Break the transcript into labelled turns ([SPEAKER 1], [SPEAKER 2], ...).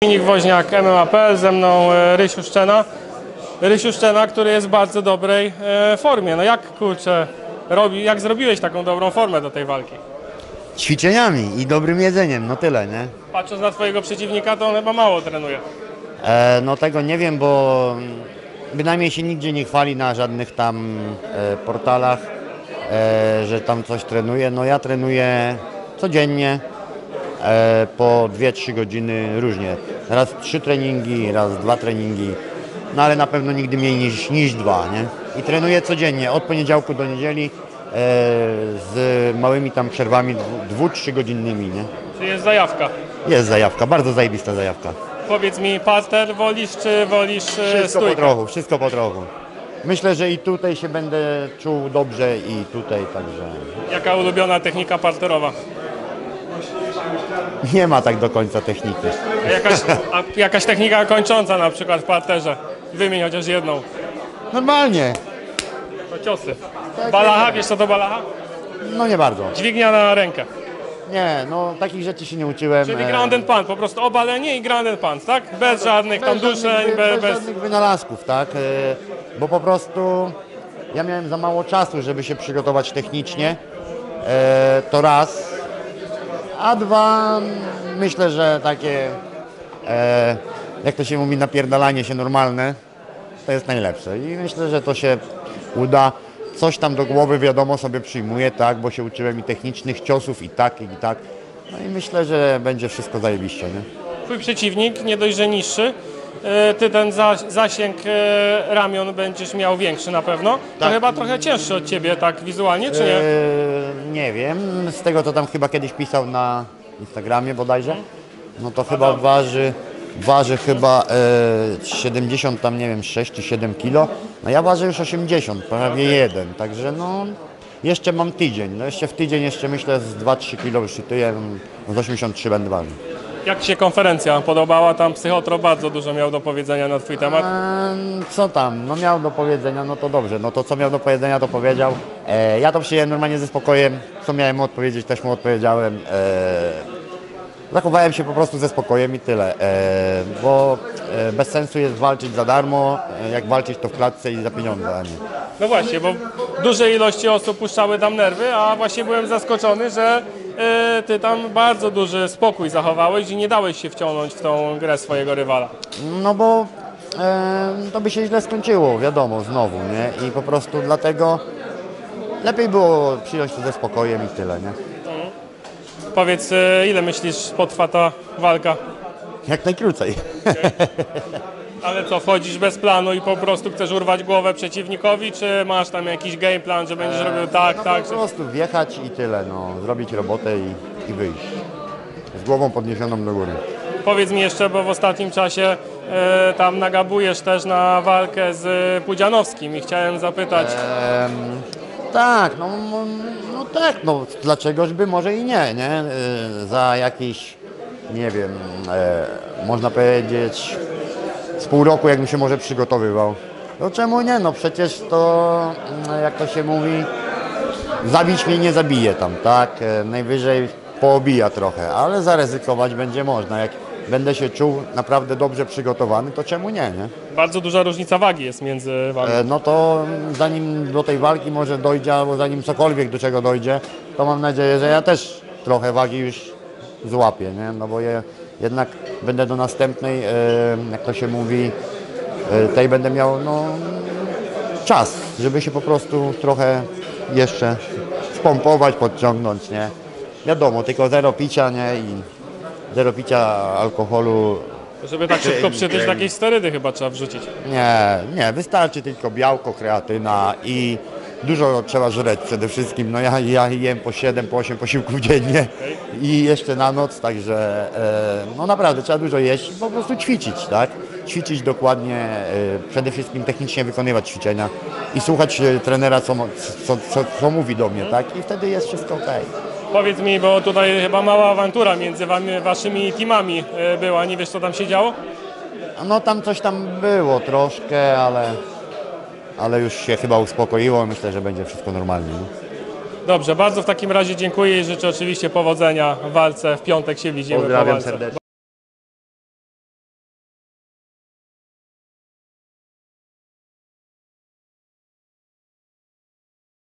[SPEAKER 1] Dominik Woźniak, MMA.pl, ze mną Rysiu Szczena. Rysiu Szczena, który jest w bardzo dobrej formie. No jak, kurczę, jak zrobiłeś taką dobrą formę do tej walki?
[SPEAKER 2] Ćwiczeniami i dobrym jedzeniem, no tyle, nie?
[SPEAKER 1] Patrząc na twojego przeciwnika, to on chyba mało trenuje.
[SPEAKER 2] No tego nie wiem, bo bynajmniej się nigdzie nie chwali na żadnych tam portalach, że tam coś trenuje. No ja trenuję codziennie, po 2-3 godziny różnie. Raz 3 treningi, raz 2 treningi, no ale na pewno nigdy mniej niż 2, nie? I trenuję codziennie, od poniedziałku do niedzieli, z małymi tam przerwami 2-3 godzinnymi, nie?
[SPEAKER 1] Czy jest zajawka?
[SPEAKER 2] Jest zajawka, bardzo zajebista zajawka.
[SPEAKER 1] Powiedz mi, parter wolisz, czy wolisz
[SPEAKER 2] Wszystko po
[SPEAKER 1] stójkę?
[SPEAKER 2] trochu, wszystko po trochu. Myślę, że i tutaj się będę czuł dobrze i tutaj, także
[SPEAKER 1] Jaka ulubiona technika parterowa?
[SPEAKER 2] nie ma tak do końca techniki.
[SPEAKER 1] A jakaś technika kończąca na przykład w parterze? Wymień chociaż jedną.
[SPEAKER 2] Normalnie,
[SPEAKER 1] To ciosy. Balacha, wiesz co to balacha?
[SPEAKER 2] no nie bardzo.
[SPEAKER 1] Dźwignia na rękę.
[SPEAKER 2] Nie, no takich rzeczy się nie uczyłem.
[SPEAKER 1] Czyli ground and pound, po prostu obalenie i ground and pound, tak? Bez żadnych tam duszeń,
[SPEAKER 2] bez żadnych wynalazków, tak? Bo po prostu ja miałem za mało czasu, żeby się przygotować technicznie. To raz. A dwa, myślę, że takie, jak to się mówi, napierdalanie się normalne, to jest najlepsze. I myślę, że to się uda. Coś tam do głowy, wiadomo, sobie przyjmuję, tak, bo się uczyłem i technicznych ciosów, i tak, i tak. No i myślę, że będzie wszystko zajebiście, nie?
[SPEAKER 1] Twój przeciwnik, nie dość, że niższy, ty ten zasięg ramion będziesz miał większy na pewno. To
[SPEAKER 2] Tak.
[SPEAKER 1] chyba trochę cięższy od ciebie, tak wizualnie, czy nie?
[SPEAKER 2] Nie wiem, z tego co tam chyba kiedyś pisał na Instagramie bodajże, no to chyba waży chyba 70 tam, nie wiem, 6 czy 7 kilo, no ja ważę już 80, prawie 1, także no jeszcze mam tydzień, no jeszcze w tydzień jeszcze myślę z 2-3 kilo wyszytuję, z 83 będę ważył.
[SPEAKER 1] Jak ci się konferencja podobała? Tam Psychotro bardzo dużo miał do powiedzenia na twój temat.
[SPEAKER 2] Co tam? No miał do powiedzenia, no to dobrze, no to co miał do powiedzenia, to powiedział. Ja to przyjąłem normalnie ze spokojem, co miałem mu odpowiedzieć, też mu odpowiedziałem. Zachowałem się po prostu ze spokojem i tyle, bo bez sensu jest walczyć za darmo, jak walczyć to w klatce i za pieniądze, a nie.
[SPEAKER 1] No właśnie, bo duże ilości osób puszczały tam nerwy, a właśnie byłem zaskoczony, że ty tam bardzo duży spokój zachowałeś i nie dałeś się wciągnąć w tą grę swojego rywala.
[SPEAKER 2] No bo to by się źle skończyło, wiadomo, znowu, nie? I po prostu dlatego lepiej było przyjąć to ze spokojem i tyle, nie?
[SPEAKER 1] Powiedz, ile myślisz potrwa ta walka?
[SPEAKER 2] Jak najkrócej.
[SPEAKER 1] Ale co, wchodzisz bez planu i po prostu chcesz urwać głowę przeciwnikowi, czy masz tam jakiś game plan, że będziesz robił tak, tak?
[SPEAKER 2] Po prostu wjechać i tyle, no, zrobić robotę i wyjść. Z głową podniesioną do góry.
[SPEAKER 1] Powiedz mi jeszcze, bo w ostatnim czasie tam nagabujesz też na walkę z Pudzianowskim i chciałem zapytać,
[SPEAKER 2] Tak, no tak, no dlaczegoż by może i nie, nie? Za jakieś, nie wiem, można powiedzieć z pół roku, jakbym się może przygotowywał. No czemu nie, no przecież to, jak to się mówi, zabić mnie nie zabije tam, tak? Najwyżej poobija trochę, ale zaryzykować będzie można. Jak będę się czuł naprawdę dobrze przygotowany, to czemu nie, nie?
[SPEAKER 1] bardzo duża różnica wagi jest między wami.
[SPEAKER 2] No to zanim do tej walki może dojdzie, albo zanim cokolwiek do czego dojdzie, to mam nadzieję, że ja też trochę wagi już złapię, nie? No bo jednak będę do następnej, jak to się mówi, tej będę miał no, czas, żeby się po prostu trochę jeszcze spompować, podciągnąć, nie? Wiadomo, tylko zero picia, nie? I zero picia alkoholu.
[SPEAKER 1] Żeby tak szybko przytyć, jakieś sterydy chyba trzeba wrzucić.
[SPEAKER 2] Nie, wystarczy tylko białko, kreatyna i dużo trzeba żreć przede wszystkim. No ja jem po 7, po 8 posiłków dziennie i jeszcze na noc, także no naprawdę trzeba dużo jeść i po prostu ćwiczyć, tak? Ćwiczyć dokładnie, przede wszystkim technicznie wykonywać ćwiczenia i słuchać trenera, co mówi do mnie, tak? I wtedy jest wszystko okej.
[SPEAKER 1] Powiedz mi, bo tutaj chyba mała awantura między waszymi teamami była, nie wiesz co tam się działo?
[SPEAKER 2] No tam coś tam było troszkę, ale już się chyba uspokoiło. Myślę, że będzie wszystko normalnie. Nie?
[SPEAKER 1] Dobrze, bardzo w takim razie dziękuję i życzę oczywiście powodzenia w walce. W piątek się widzimy po
[SPEAKER 2] Pozdrawiam
[SPEAKER 1] walce.
[SPEAKER 2] serdecznie.